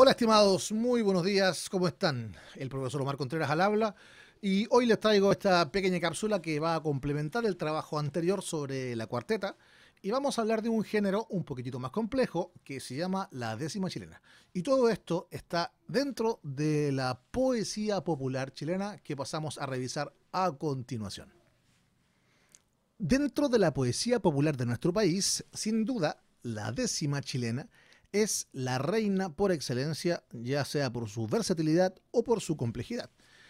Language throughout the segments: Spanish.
Hola estimados, muy buenos días, ¿cómo están? El profesor Omar Contreras al habla y hoy les traigo esta pequeña cápsula que va a complementar el trabajo anterior sobre la cuarteta y vamos a hablar de un género un poquitito más complejo que se llama la décima chilena. Y todo esto está dentro de la poesía popular chilena que pasamos a revisar a continuación. Dentro de la poesía popular de nuestro país, sin duda, la décima chilena es la reina por excelencia, ya sea por su versatilidad o por su complejidad.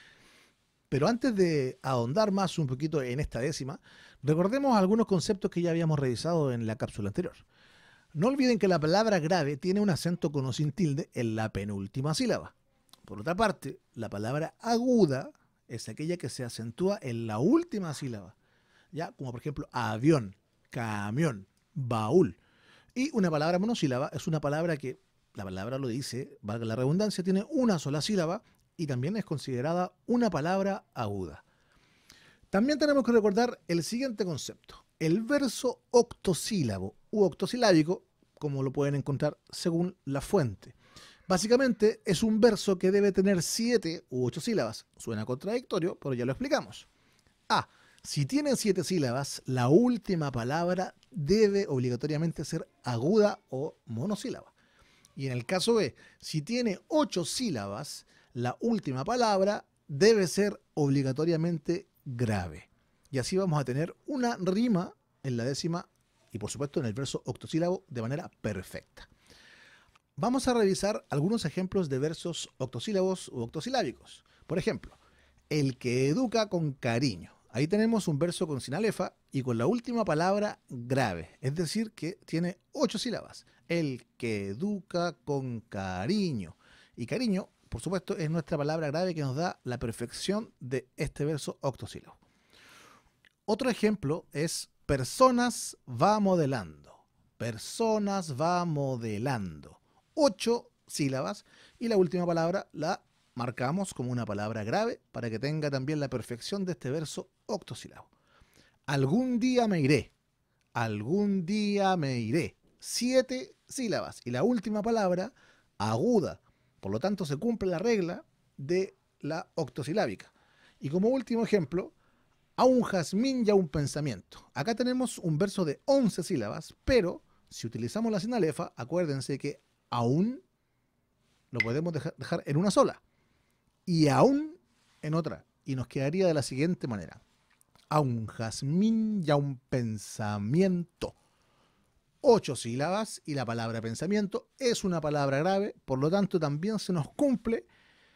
Pero antes de ahondar más un poquito en esta décima, recordemos algunos conceptos que ya habíamos revisado en la cápsula anterior. No olviden que la palabra grave tiene un acento con o sin tilde en la penúltima sílaba. Por otra parte, la palabra aguda es aquella que se acentúa en la última sílaba, ya como por ejemplo avión, camión, baúl. Y una palabra monosílaba es una palabra que, la palabra lo dice, valga la redundancia, tiene una sola sílaba y también es considerada una palabra aguda. También tenemos que recordar el siguiente concepto. El verso octosílabo u octosilábico, como lo pueden encontrar según la fuente. Básicamente es un verso que debe tener 7 u 8 sílabas. Suena contradictorio, pero ya lo explicamos. A. Si tiene 7 sílabas, la última palabra debe obligatoriamente ser aguda o monosílaba. Y en el caso B, si tiene 8 sílabas, la última palabra debe ser obligatoriamente grave. Y así vamos a tener una rima en la décima y por supuesto en el verso octosílabo de manera perfecta. Vamos a revisar algunos ejemplos de versos octosílabos u octosilábicos. Por ejemplo, el que educa con cariño. Ahí tenemos un verso con sinalefa y con la última palabra grave, es decir, que tiene 8 sílabas. El que educa con cariño. Y cariño, por supuesto, es nuestra palabra grave que nos da la perfección de este verso octosílabo. Otro ejemplo es personas va modelando. Personas va modelando. 8 sílabas y la última palabra la marcamos como una palabra grave para que tenga también la perfección de este verso octosílabo. Algún día me iré. Algún día me iré. 7 sílabas y la última palabra aguda. Por lo tanto, se cumple la regla de la octosilábica. Y como último ejemplo, a un jazmín y a un pensamiento. Acá tenemos un verso de 11 sílabas, pero si utilizamos la sinalefa, acuérdense que aún lo podemos dejar en una sola y aún en otra. Y nos quedaría de la siguiente manera. A un jazmín y a un pensamiento. 8 sílabas y la palabra pensamiento es una palabra grave, por lo tanto también se nos cumple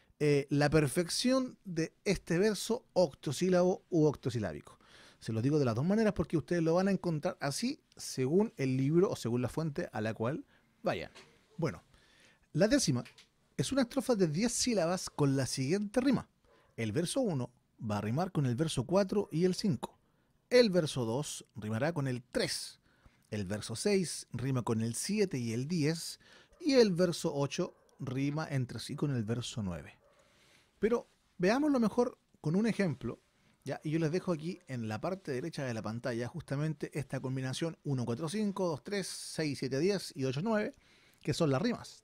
la perfección de este verso octosílabo u octosilábico. Se lo digo de las dos maneras porque ustedes lo van a encontrar así según el libro o según la fuente a la cual vayan. Bueno, la décima es una estrofa de 10 sílabas con la siguiente rima. El verso 1 va a rimar con el verso 4 y el 5. El verso 2 rimará con el 3. El verso 6 rima con el 7 y el 10. Y el verso 8 rima entre sí con el verso 9. Pero veámoslo mejor con un ejemplo, ¿ya? Y yo les dejo aquí en la parte derecha de la pantalla justamente esta combinación 1, 4, 5, 2, 3, 6, 7, 10 y 8, 9, que son las rimas.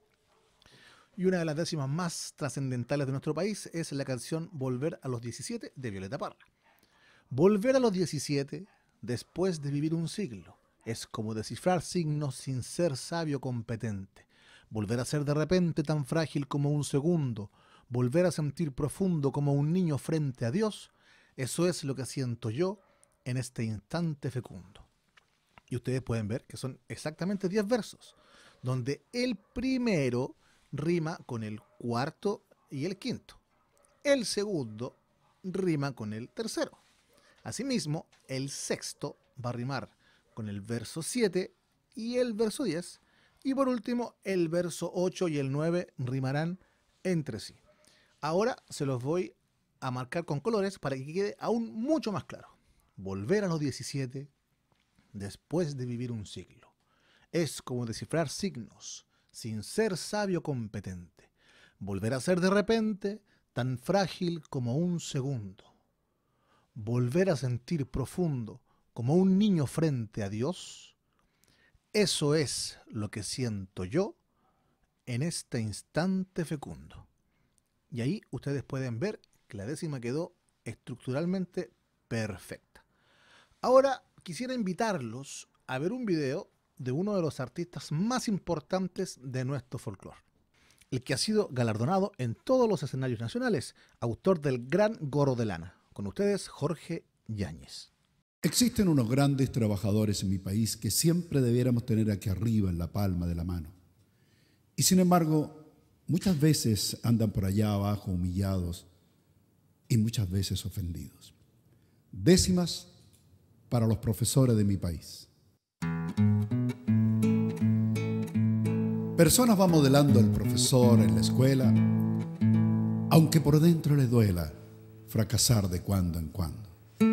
Y una de las décimas más trascendentales de nuestro país es la canción Volver a los 17 de Violeta Parra. Volver a los 17 después de vivir un siglo es como descifrar signos sin ser sabio competente. Volver a ser de repente tan frágil como un segundo. Volver a sentir profundo como un niño frente a Dios. Eso es lo que siento yo en este instante fecundo. Y ustedes pueden ver que son exactamente 10 versos, donde el primero rima con el cuarto y el quinto. El segundo rima con el tercero. Asimismo, el sexto va a rimar con el verso 7 y el verso 10. Y por último, el verso 8 y el 9 rimarán entre sí. Ahora se los voy a marcar con colores para que quede aún mucho más claro. Volver a los 17 después de vivir un siglo. Es como descifrar signos sin ser sabio competente. Volver a ser de repente tan frágil como un segundo. Volver a sentir profundo como un niño frente a Dios. Eso es lo que siento yo en este instante fecundo. Y ahí ustedes pueden ver que la décima quedó estructuralmente perfecta. Ahora quisiera invitarlos a ver un video de uno de los artistas más importantes de nuestro folclore, el que ha sido galardonado en todos los escenarios nacionales, autor del Gran Gorro de Lana. Con ustedes, Jorge Yáñez. Existen unos grandes trabajadores en mi país que siempre debiéramos tener aquí arriba en la palma de la mano. Y sin embargo, muchas veces andan por allá abajo humillados y muchas veces ofendidos. Décimas para los profesores de mi país. Personas va modelando el profesor en la escuela, aunque por dentro le duela fracasar de cuando en cuando.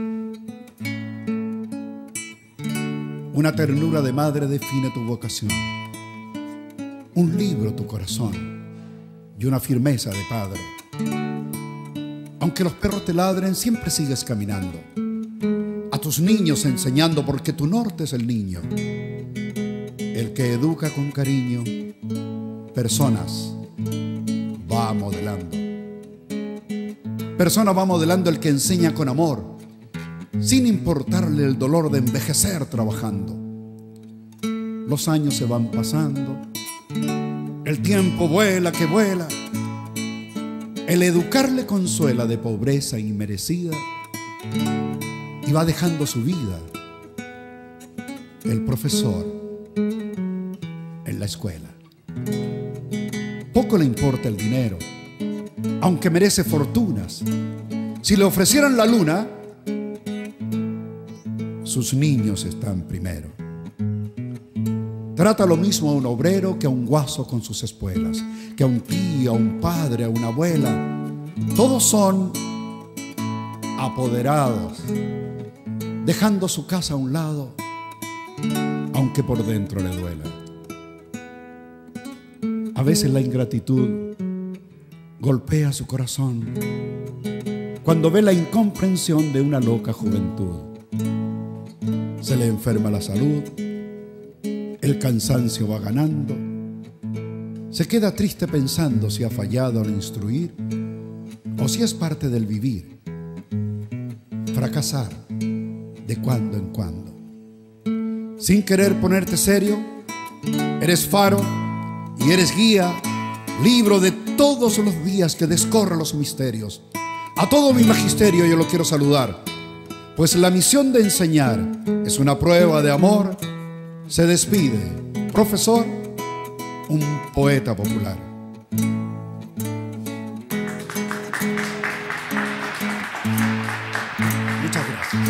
Una ternura de madre define tu vocación, un libro tu corazón y una firmeza de padre. Aunque los perros te ladren, siempre sigues caminando, a tus niños enseñando, porque tu norte es el niño, el que educa con cariño. Personas va modelando. Persona va modelando el que enseña con amor, sin importarle el dolor de envejecer trabajando. Los años se van pasando, el tiempo vuela que vuela. El educarle consuela de pobreza inmerecida y va dejando su vida. El profesor en la escuela. Poco le importa el dinero, aunque merece fortunas. Si le ofrecieran la luna, sus niños están primero. Trata lo mismo a un obrero que a un guaso con sus espuelas, que a un tío, a un padre, a una abuela. Todos son apoderados, dejando su casa a un lado, aunque por dentro le duela. A veces la ingratitud golpea su corazón cuando ve la incomprensión de una loca juventud. Se le enferma la salud, el cansancio va ganando, se queda triste pensando si ha fallado al instruir o si es parte del vivir. Fracasar de cuando en cuando. Sin querer ponerte serio, eres faro y eres guía, libro de todos los días que descorre los misterios. A todo mi magisterio yo lo quiero saludar, pues la misión de enseñar es una prueba de amor. Se despide, profesor, un poeta popular. Muchas gracias.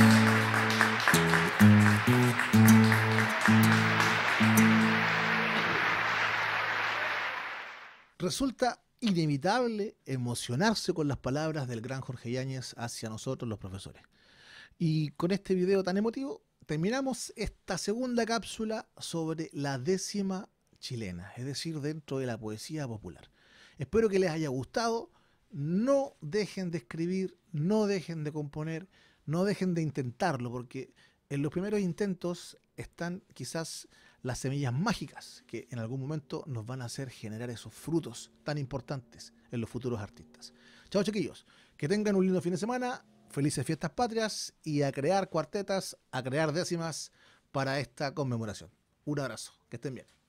Resulta inevitable emocionarse con las palabras del gran Jorge Yáñez hacia nosotros los profesores. Y con este video tan emotivo terminamos esta segunda cápsula sobre la décima chilena, es decir, dentro de la poesía popular. Espero que les haya gustado. No dejen de escribir, no dejen de componer, no dejen de intentarlo, porque en los primeros intentos están quizás las semillas mágicas que en algún momento nos van a hacer generar esos frutos tan importantes en los futuros artistas. Chao, chiquillos, que tengan un lindo fin de semana, felices fiestas patrias y a crear cuartetas, a crear décimas para esta conmemoración. Un abrazo, que estén bien.